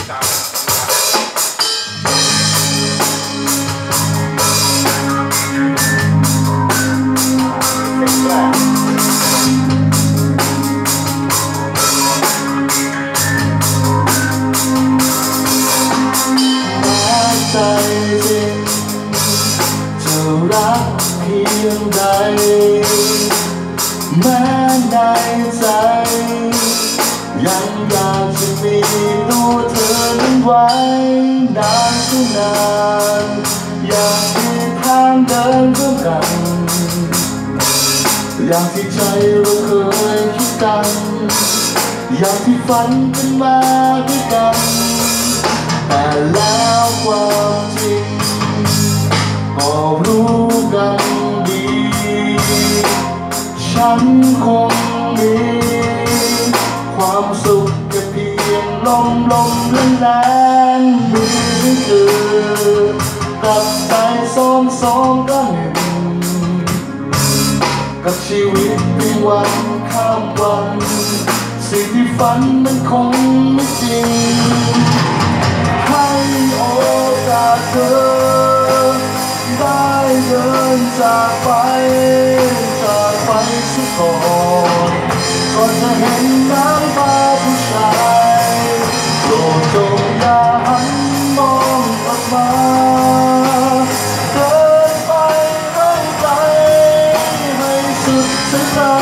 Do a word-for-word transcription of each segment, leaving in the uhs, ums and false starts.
ใจจริงจะรักเพียงใดแม้ในใจยังอยากจะมีตัวเธอนั้นไว้นานเท่านานอยากมีทางเดินร่วมกันอย่างที่ใจเราเคยคิดกันอย่างที่ฝันกันมาด้วยกันแต่แล้วความจริงก็รู้กันดีฉันคงมีความสุขแค่เพียงลมลมแรงแรงมือเธอกลับไปซ้อมซ้อมก็หนึ่งกับชีวิตเพียงวันข้ามวันสิ่งที่ฝันมันคงไม่จริงให้โอกาสเธอได้เดินจากไปจากไปสักก่อนก่อนจะเห็นน้ำตาผู้ชายโปรดจงอย่าหันมองกลับมาเดินไปให้ไกลให้สุดสายตา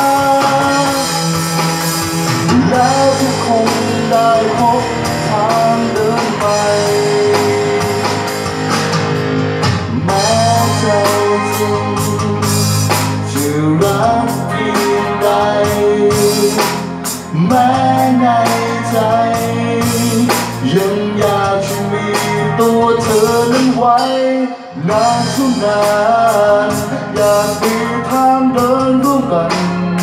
แล้วทุกคงได้พบทางเดินไปแม้ใจจริงจะรักเพียงใดแม้ในใจยังอยากจะมีตัวเธอนั้นไว้นานเท่านานอยากมีทางเดินร่วมกัน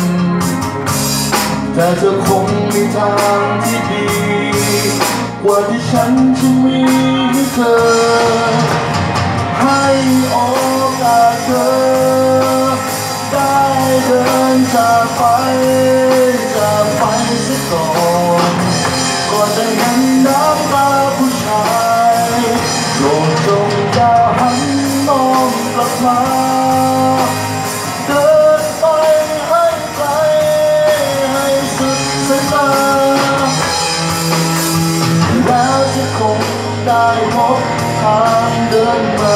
แต่จะคงมีทางที่ดีกว่าที่ฉันจะมีให้เธอให้โอกาสเธอได้เดินจากไปจากไปเสียก่อนก่อนจะเห็นน้ำตาผู้ชายโปรดจงอย่าหันมองกลับมาเดินไปให้ไกลให้สุดสายตาแล้วจะคงได้พบทางเดินใหม่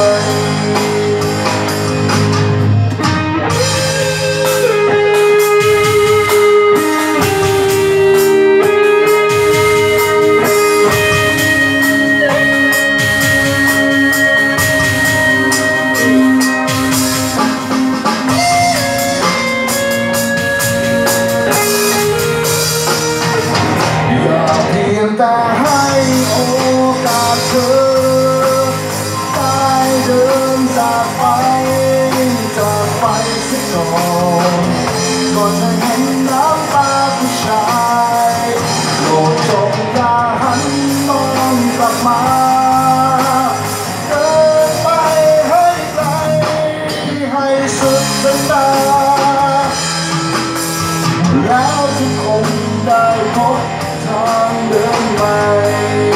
แต่ให้โอกาสเธอได้เดินจากไปจากไปเสียก่อนก่อนจะเห็นน้ำตาผู้ชายโปรดจงอย่าหันมองกลับมาเดินไปให้ไกลให้สุดสายตาแล้วทุกคงได้พบทางเดินใหม่